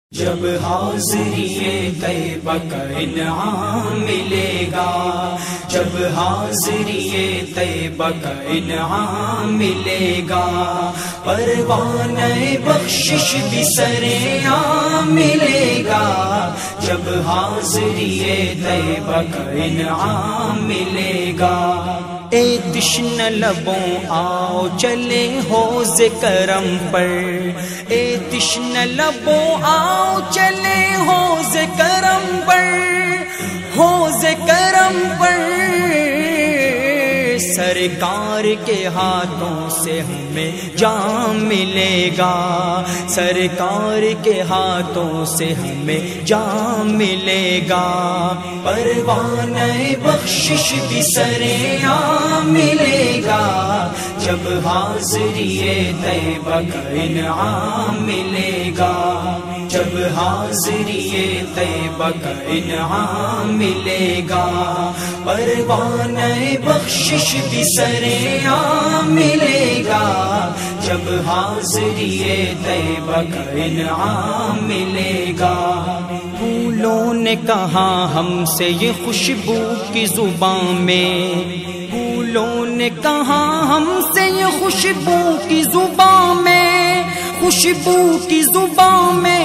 جب حاضری طیبہ کا انعام ملے گا، جب حاضری طیبہ کا انعام ملے گا، پروانہ بخشش بھی سرعام ملے گا، جب حاضری طیبہ کا انعام ملے گا۔ اے تشنہ لبوں آؤ چلے حوض کرم پر، اے تشنہ لبوں آؤ چلے حوض کرم پر، حوض کرم پر، سرکار کے ہاتھوں سے ہمیں جام ملے گا، سرکار کے ہاتھوں سے ہمیں جام ملے گا، پروانہ بخشش بھی سرعام ملے گا، جب حاضری طیبہ کا انعام ملے گا، جب حاضری طیبہ کا انعام ملے گا، پروانہ بخشش بھی سرعام ملے گا، جب حاضری طیبہ کا انعام ملے گا۔ پھولوں نے کہا ہم سے یہ خوشبو کی زبان میں، پھولوں نے کہا ہم سے یہ خوشبو کی زبان میں، خوشبو کی زبان میں،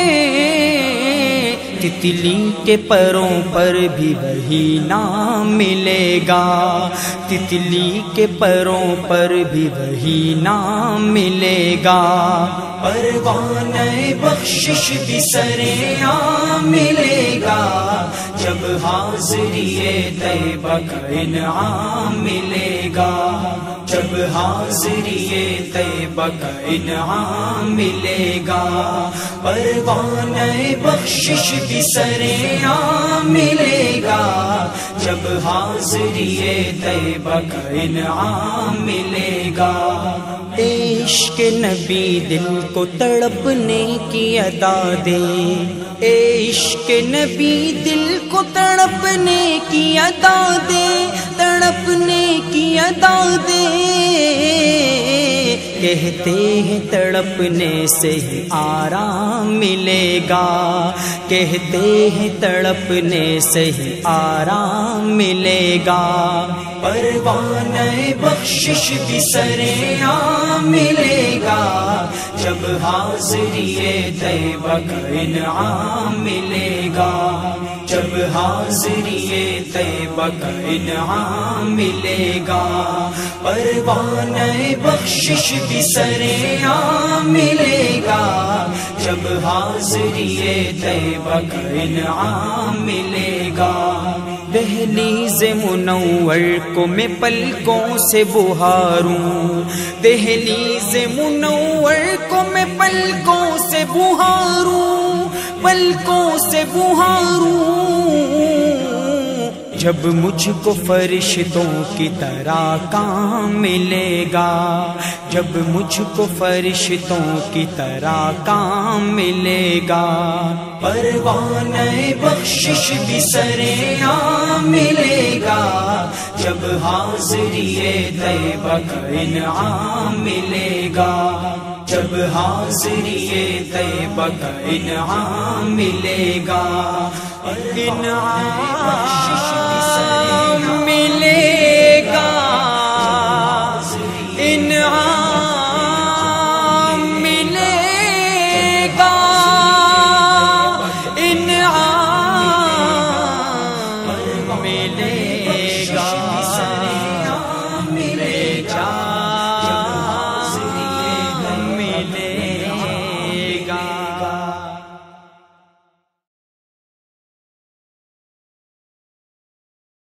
تتلی کے پروں پر بھی وہی نام ملے گا، تتلی کے پروں پر بھی وہی نام ملے گا، پروانہ بخشش بھی سرعام ملے گا، جب حاضری طیبہ کا انعام ملے گا، جب حاضری طیبہ کا انعام ملے گا، پروانہ بخشش بھی سرعام ملے گا، جب حاضری طیبہ کا انعام ملے گا۔ عشق نبی دل کو تڑپنے کی ادا دے، عشق نبی دل کو تڑپنے کی ادا دے، تڑپنے کی ادا دے، کہتے ہیں تڑپنے سے ہی آرام ملے گا، کہتے ہیں تڑپنے سے ہی آرام ملے گا، پروانہ بخشش بھی سرعام ملے گا، جب حاضری طیبہ کا انعام ملے گا، جب حاضری طیبہ کا انعام ملے گا، پروانہ بخشش بھی سرعام ملے گا، جب حاضری طیبہ کا انعام ملے گا۔ دہلیز منور کو میں پلکوں سے بہاروں، دہلیز منور کو میں پلکوں سے بہاروں، پلکوں سے بہاروں، جب مجھ کو فرشتوں کی طرح کام ملے گا، جب مجھ کو فرشتوں کی طرح کام ملے گا، پروانہ بخشش بھی سرعام ملے گا، جب حاضری طیبہ کا انعام ملے گا، جب حاضری طیبہ کا انعام ملے گا، انعام ملے گا، انعام ملے گا، انعام ملے گا۔